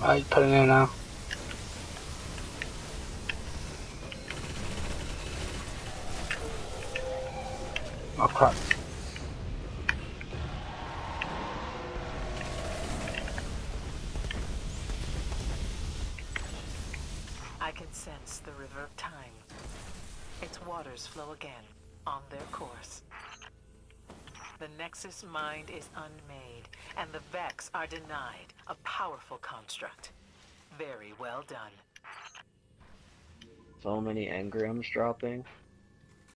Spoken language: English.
Alright, put it in now. Oh crap. I can sense the river of time. Its waters flow again, on their course. The Nexus mind is unmade, and the Vex are denied, a powerful construct. Very well done. So many engrams dropping.